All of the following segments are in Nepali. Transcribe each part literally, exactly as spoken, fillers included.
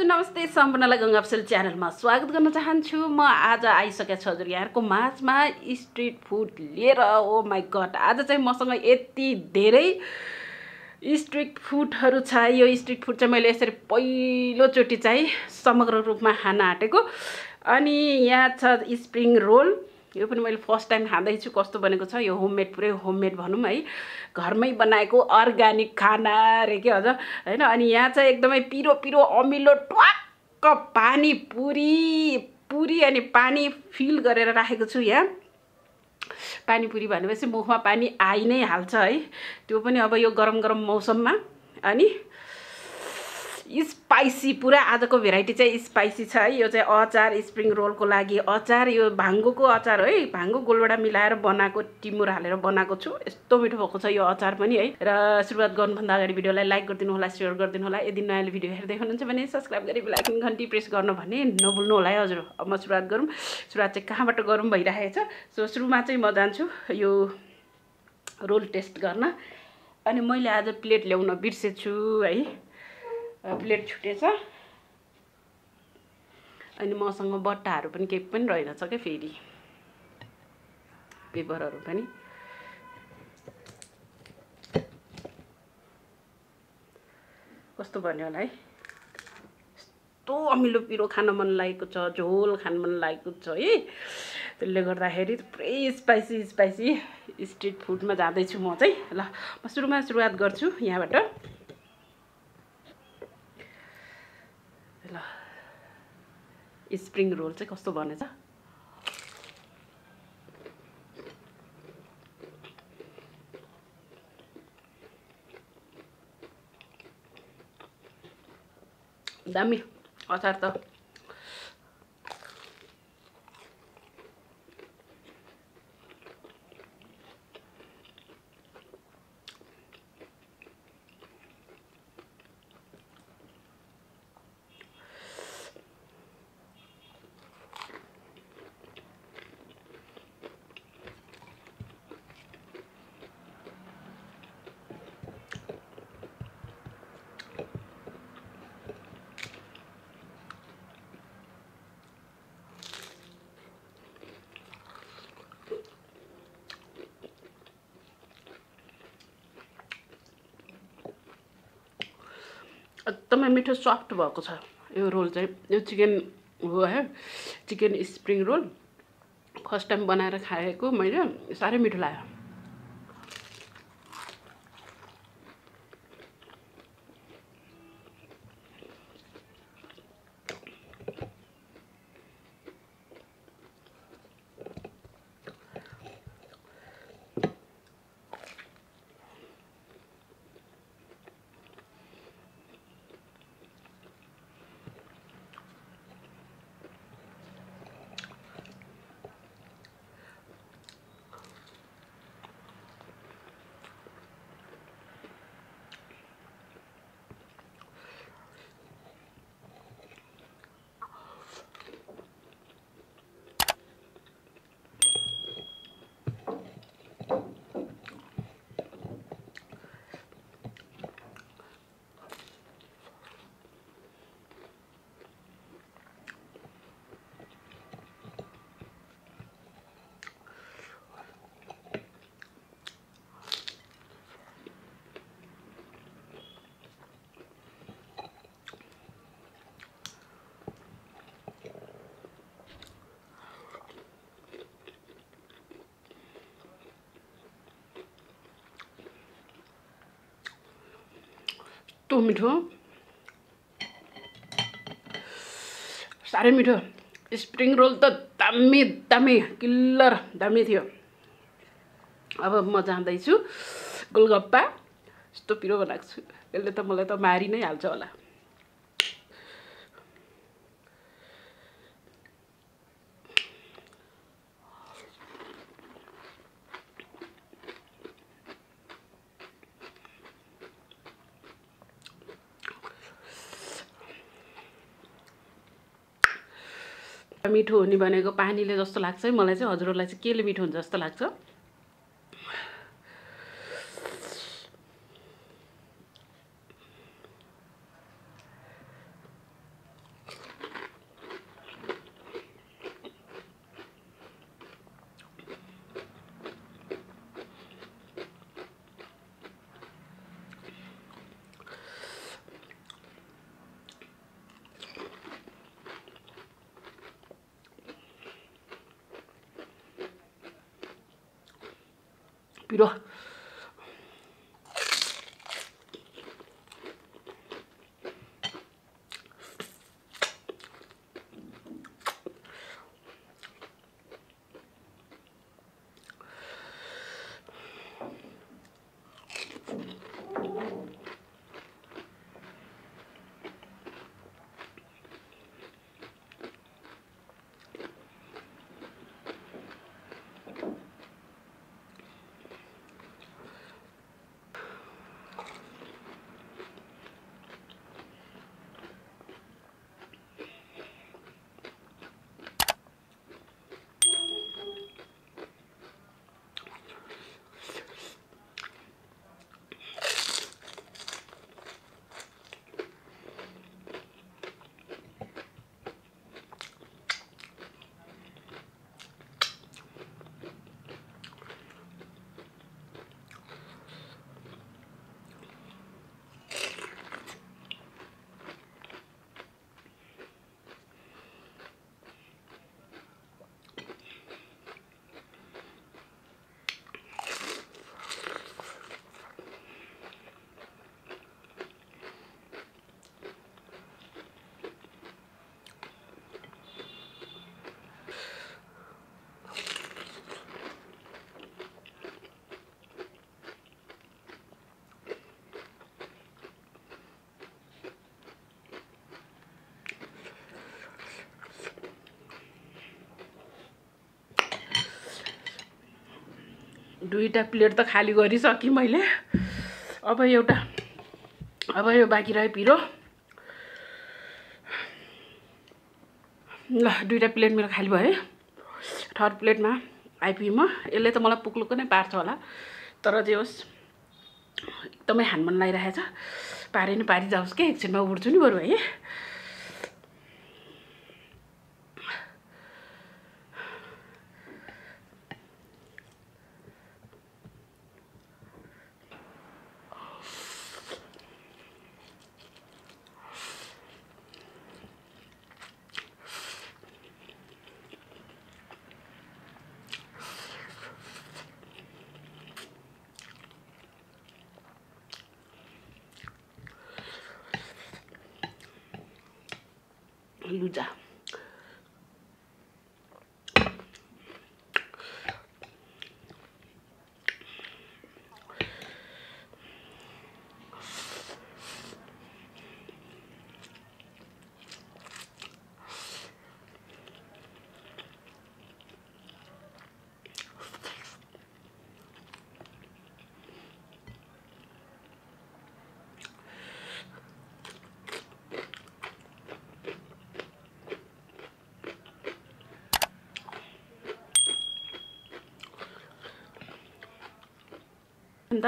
हजुर नमस्ते सम्पूर्णलाई गंगा अफिसियल च्यानलमा स्वागत गर्न चाहन्छु। म आज आइसकेको छु हजुर यहाँको माझमा स्ट्रिट फुड लिएर। ओ माई गड, आज चाहिँ मसँग यति धेरै स्ट्रिट फुडहरू छ। यो स्ट्रिट फुड चाहिँ मैले यसरी पहिलोचोटि चाहिँ समग्र रूपमा खान आँटेको। अनि यहाँ छ स्प्रिङ रोल, यो पनि मैले फर्स्ट टाइम खाँदैछु। कस्तो बनेको छ यो, होममेड, पुरै होममेड भनौँ है, घरमै बनाएको अर्ग्यानिक खाना रे के हजुर हैन। अनि यहाँ चाहिँ एकदमै पिरो पिरो अमिलो ट्वाक्क पानीपुरी पुरी अनि पानी फिल गरेर राखेको छु यहाँ। पानीपुरी भनेपछि मुखमा पानी आइ नै हाल्छ है, त्यो पनि अब यो गरम गरम मौसममा। अनि स्पाइसी पुरा आजको भेराइटी चाहिँ स्पाइसी छ है। यो चाहिँ अचार, स्प्रिङ रोलको लागि अचार, यो भाङ्गोको अचार है, भाङ्गो गोलबेडा मिलाएर बनाएको, टिमुर हालेर बनाएको छु। यस्तो मिठो भएको छ यो अचार पनि है। र सुरुवात गर्नुभन्दा अगाडि भिडियोलाई लाइक गरिदिनु होला, सेयर गरिदिनु होला। यदि नयाँ भिडियो हेर्दै हुनुहुन्छ भने सब्सक्राइब गरी बेल आइकन घन्टी प्रेस गर्न भन्ने नभुल्नु होला है हजुर। अब म सुरुवात गरौँ। सुरुवात चाहिँ कहाँबाट गरौँ भइरहेको छ। सो सुरुमा चाहिँ म जान्छु यो रोल टेस्ट गर्न। अनि मैले आज प्लेट ल्याउन बिर्सेछु है, प्लेट छुटेछ। अनि मसँग बट्टाहरू पनि केही पनि रहेनछ क्या, फेरि पेपरहरू पनि। कस्तो भन्यो होला है, यस्तो अमिलो पिरो खान मन लागेको छ, झोल खान मन लागेको छ है। त्यसले गर्दाखेरि पुरै स्पाइसी स्पाइसी स्ट्रिट फुडमा जाँदैछु म चाहिँ। ल म सुरुमा सुरुवात गर्छु यहाँबाट। ल स्प्रिङ रोल चाहिँ कस्तो बनेछ। दामी अचार त एकदमै मिठो सफ्ट भएको छ यो रोल चाहिँ। यो चिकन हो है, chicken spring roll first time बनाएर खाएको मैले, साह्रै मिठो लाग्यो। यस्तो मिठो, साह्रै मिठो। स्प्रिङ रोल त दामी दामी किल्लर दामी थियो। अब म जाँदैछु गोलगप्पा। यस्तो पिरो बनाएको छु, यसले त मलाई त मारि नै हाल्छ होला। मिठो हुने भनेको पानीले जस्तो लाग्छ है मलाई चाहिँ। हजुरहरूलाई चाहिँ केले मिठो हुन्छ जस्तो लाग्छ? पिरो दुईटा प्लेट त खाली गरिसकेँ मैले। अब एउटा अब यो बाँकी रह्यो पिरो। ल दुईटा प्लेट मेरो खाली भयो है। थर्ड प्लेटमा आइपुगेँ म। यसले त मलाई पुक्लुक्क नै पार्छ होला, तर जे होस् एकदमै हान मन लागिरहेछ। पारे नि पारी जाओस् के, एकछिनमा उड्छु नि बरु है। लुजा अन्त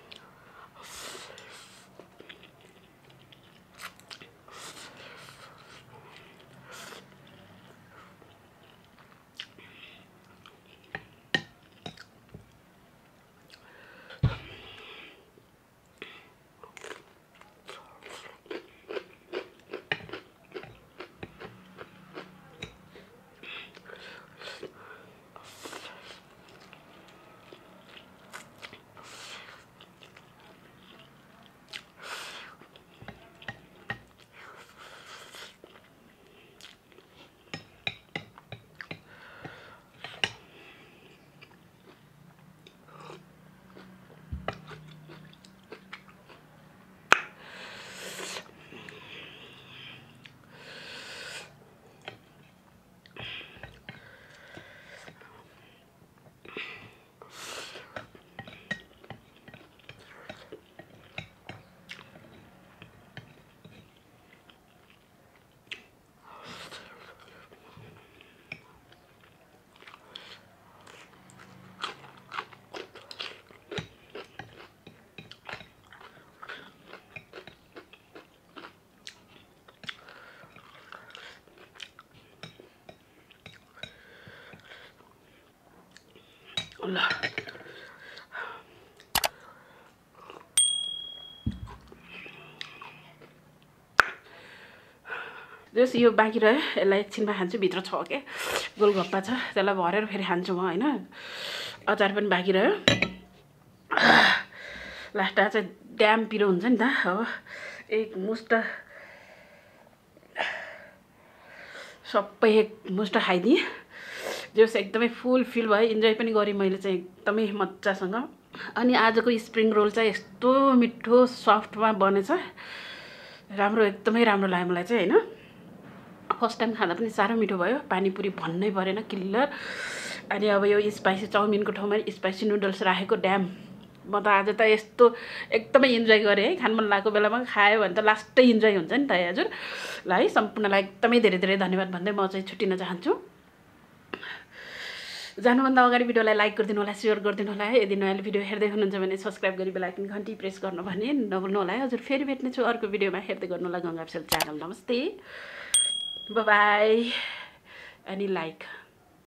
ल जस यो बाँकी रह्यो, यसलाई एकछिनमा खान्छु। भित्र छ के गोलगप्पा छ, त्यसलाई भरेर फेरि खान्छु म हैन। अचार पनि बाँकी रह्यो। लास्टमा चाहिँ ड्याम पिरो हुन्छ नि त हो एक मुष्ट सबै एक मुष्ट खाइदिएँ जो चाहिँ एकदमै फुल फिल भयो इन्जोय पनि गरेँ मैले चाहिँ एकदमै मजासँग अनि आजको स्प्रिङ रोल चाहिँ यस्तो मिठो सफ्टमा बनेछ राम्रो एकदमै राम्रो लाग्यो मलाई चाहिँ हैन फर्स्ट टाइम खाँदा पनि साह्रो मिठो भयो पानीपुरी भन्नै परेन क्लियर अनि अब यो स्पाइसी चाउमिनको ठाउँमा स्पाइसी नुडल्स राखेको ड्याम म त आज त यस्तो एकदमै इन्जोय गरेँ है खान मन लागेको बेलामा खायो भने त लास्टै इन्जोय हुन्छ नि त हजुर ल है सम्पूर्णलाई एकदमै धेरै धेरै धन्यवाद भन्दै म चाहिँ छुट्टिन चाहन्छु जानुभन्दा अगाडि भिडियोलाई लाइक गरिदिनु होला सेयर गरिदिनु होला है यदि नयाँ भिडियो हेर्दै हुनुहुन्छ भने सब्सक्राइब गरी बेल आइकन घन्टी प्रेस गर्नु भने नभुल्नु होला है हजुर फेरि भेट्ने छु अर्को भिडियोमा हेर्दै गर्नु होला गंगा अफिसियल च्यानल नमस्ते बाई बाई अनि लाइक